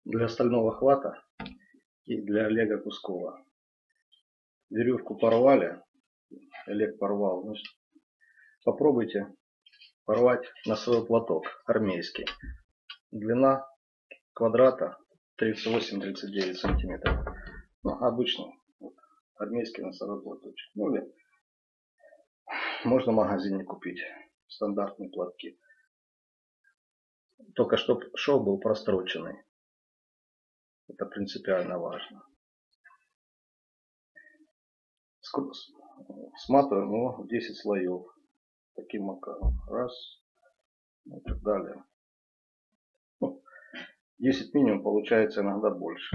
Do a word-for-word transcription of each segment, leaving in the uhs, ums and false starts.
для стального хвата и для Олега Кускова. Веревку порвали, Олег порвал. Значит, попробуйте порвать носовой платок армейский. Длина квадрата тридцать восемь — тридцать девять сантиметров. Ну, обычный вот, армейский носовой платочек. Ну или можно в магазине купить стандартные платки. Только чтобы шов был простроченный. Это принципиально важно. Сматываем его в десять слоев. Таким макаром. Раз. И так далее. Ну, десять минимум, получается иногда больше.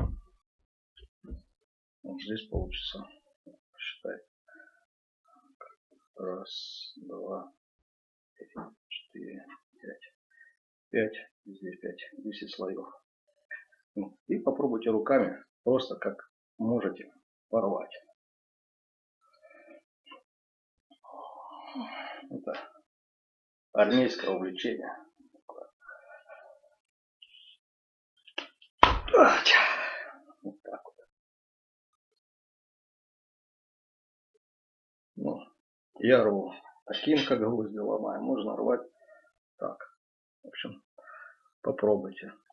Вот здесь получится. Посчитай. Раз, два, три, четыре, пять. Пять. Здесь пять. Десять слоев. И попробуйте руками, просто как можете, порвать. Это армейское увлечение. Вот так вот. Ну, я рву таким, как гвозди ломаю. Можно рвать так. В общем, попробуйте.